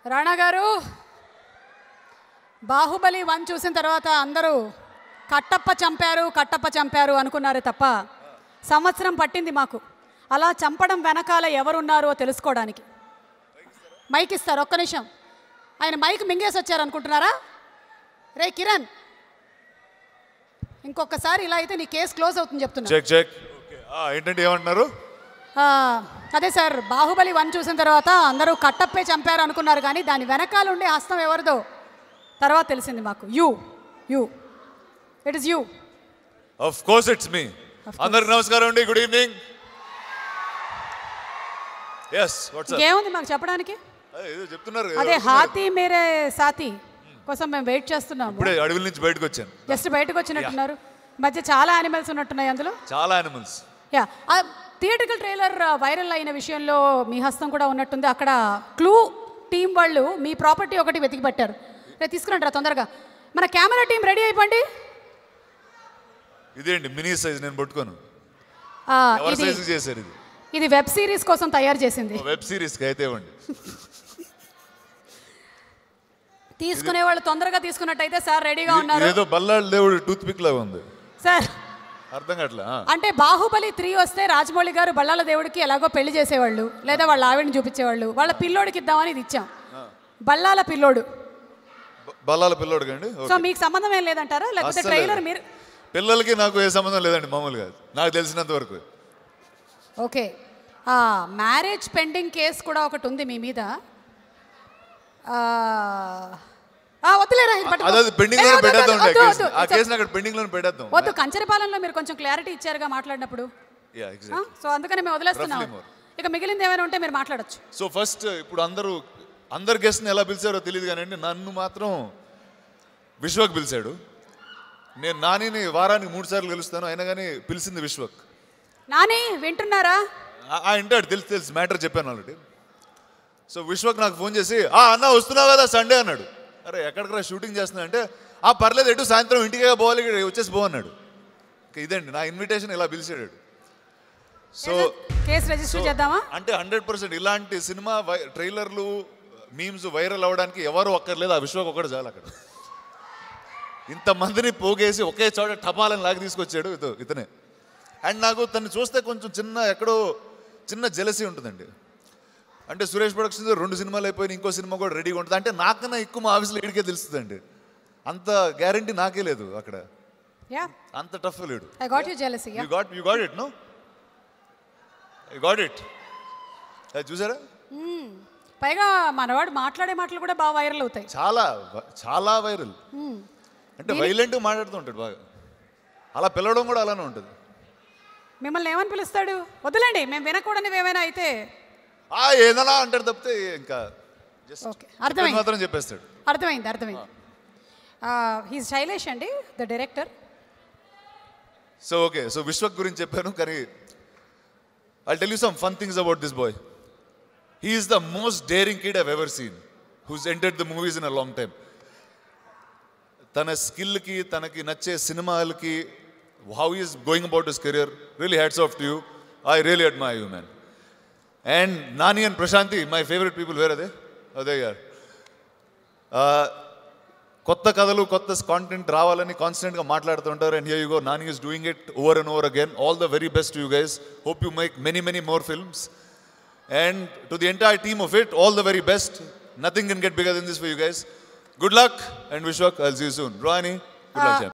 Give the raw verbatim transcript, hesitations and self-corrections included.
రాణా గారు బాహుబలి వన్ చూసిన తర్వాత అందరూ కట్టప్ప చంపారు కట్టప్ప చంపారు అనుకున్నారు తప్ప సంవత్సరం పట్టింది మాకు అలా చంపడం వెనకాల ఎవరున్నారో తెలుసుకోవడానికి. మైక్ ఇస్తారు, ఒక్క నిమిషం. ఆయన మైక్ మింగేసి వచ్చారు అనుకుంటున్నారా? రే కిరణ్, ఇంకొకసారి ఇలా అయితే నీ కేసు క్లోజ్ అవుతుంది చెప్తున్నా. Check check. ఏంటంటే ఏమంటున్నారు? అదే సార్, బాహుబలి వన్ చూసిన తర్వాత అందరూ కట్టప్పే చంపారు అనుకున్నారు, కానీ దాని వెనకాల ఉండే హస్తం ఎవరిదో తర్వాత తెలిసింది మాకు. You you it is you. Of course it's me. అందరికి నమస్కారం అండి, good evening. yes what's up? ఏముంది మాకు చెప్పడానికి? ఏదో చెప్తున్నారు. అదే హాతీ మేరే సాతి కోసం మేము వెయిట్ చేస్తున్నాము. ఇప్పుడే అడవుల నుంచి బయటకు వచ్చాను. జస్ట్ బయటకు వచ్చినట్టున్నారు. మధ్య చాలా యానిమల్స్ ఉన్నట్టున్నాయి అందులో. చాలా animals. Yeah, theatrical trailer viral అయిన విషయంలో మీ హస్తం కూడా ఉన్నట్టుంది. అక్కడ క్లూ టీం వాళ్ళు మీ ప్రాపర్టీ ఒకటి వెతికి పట్టారు. రేపు తీసుకురంటారా తొందరగా? మన కెమెరా టీం రెడీ అయిపోండి. ఇదేంటి మినీ సైజ్, నేను పట్టుకోను. సైజ్ చేశారు ఇది. ఇది వెబ్ సిరీస్ కోసం తయారు చేసింది. వెబ్ సిరీస్ అయితే ఇవ్వండి. తీసుకునే వాళ్ళు తొందరగా తీసుకున్నట్టయితే సార్ రెడీగా ఉన్నారు. ఏదో బల్లాడు దేవుడు టూత్ పిక్ లాగా ఉంది సార్. అర్థం కావట్లే. అంటే బాహుబలి త్రీ వస్తే రాజమౌళి గారు బల్లాల దేవుడికి ఎలాగో పెళ్లి చేసేవాళ్ళు, లేదా వాళ్ళ ఆవిడని చూపించేవాళ్ళు. వాళ్ళ పిల్లోడికి ఇద్దామని ఇది ఇచ్చాం. బల్లాల పిల్లోడు. బల్లాల పిల్లోడు కండి. సో మీకు సంబంధం ఏం లేదంటారా? లేకపోతే ట్రైలర్ మీరు? పిల్లలకి నాకు ఏ సంబంధం లేదండి, మామూలుగా నాకు తెలిసినంత వరకు. ఓకే, మ్యారేజ్ పెండింగ్ కేసు కూడా ఒకటి ఉంది మీ మీద. వద్దు, కంచరపాలెంలో మీరు కొంచెం క్లారిటీ ఇచ్చారుగా మాట్లాడినప్పుడు. సో అందుకని మేము వదిలేస్తున్నాం. ఇక మిగిలింది ఏమైనా ఉంటే మీరు మాట్లాడచ్చు. సో ఫస్ట్ ఇప్పుడు అందరూ అందరు గెస్ట్ని ఎలా పిలిచారో తెలియదు కానీ నన్ను మాత్రం విశ్వక్ పిలిచాడు. నేను నానిని వారానికి మూడు సార్లు గెలుస్తాను, అయినా కానీ పిలిచింది విశ్వక్. నాని వింటున్నారా? వింటాడు, తెలుసు తెలుసు మ్యాటర్ చెప్పాను ఆల్రెడీ. సో విశ్వక్ నాకు ఫోన్ చేసి ఆ అన్న వస్తున్నావు కదా సండే అన్నాడు. అరే ఎక్కడికరా షూటింగ్ చేస్తున్నా అంటే ఆ పర్లేదు ఎటు సాయంత్రం ఇంటికే పోవాలి, వచ్చేసి పో అన్నాడు. ఇదండి నా ఇన్విటేషన్, ఇలా పిలిచాడు. సో కేసు రిజిస్టర్ చేద్దామా అంటే హండ్రెడ్ పర్సెంట్ ఇలాంటి సినిమా ట్రైలర్లు మీమ్స్ వైరల్ అవ్వడానికి ఎవరు ఒక్కర్లేదు, ఆ విశ్వక్ ఒక్కడు చాలు. అక్కడ ఇంతమందిని పోగేసి ఒకే చోట టపాలని లాగి తీసుకొచ్చాడు ఇత ఇతనే. అండ్ నాకు తను చూస్తే కొంచెం చిన్న ఎక్కడో చిన్న జెలసీ ఉంటుందండి. అంటే సురేష్ ప్రొడక్షన్స్ రెండు సినిమాలు అయిపోయి ఇంకో సినిమా కూడా రెడీగా ఉంటుంది అంటే నాకన్నా ఎక్కువ మా ఆఫీస్లో ఇడికే తెలుస్తుందండి. అంత గ్యారంటీ నాకే లేదు అక్కడ, అంత టఫ్ లేడు. I got you jealousy. You got you got it no I got it. అది చూసారా? పైగా మనవాడు మాట్లాడే మాటలు కూడా బాగా వైరల్ అవుతాయి. చాలా చాలా వైరల్. అంటే వైలెంట్గా మాట్లాడుతూ ఉంటాడు బాగా. అలా పిలవడం కూడా అలానే ఉంటుంది. మిమ్మల్ని ఏమని పిలుస్తాడు? వద్దులేండి, మేము వినకూడనివి ఏమైనా అయితే ఏదైనా అంటాడు తప్పితే ఇంకా అర్థమైంది మాత్రం చెప్పేస్తాడు. అర్థమైంది అర్థమైంది. హీస్ శైలేష్ అండి, the director. So okay, so Vishwak గురించి చెప్పాను, కానీ I tell you some fun things about this boy. He is the most daring kid I've ever seen who's entered the movies in a long time. తన స్కిల్కి, తనకి నచ్చే సినిమాలకి, how he is going about his career, really hats off to you. I really admire you, man. And Nani and Prashanti, my favorite people, where are they? Oh, there you are. Uh, kotta kadalu, kotta content ravalani constant ga maatladutuntaru, and here you go, Nani is doing it over and over again. All the very best to you guys. Hope you make many many more films. And to the entire team of it, all the very best. Nothing can get bigger than this for you guys. Good luck, and Vishwak, I'll see you soon. Rani, good luck.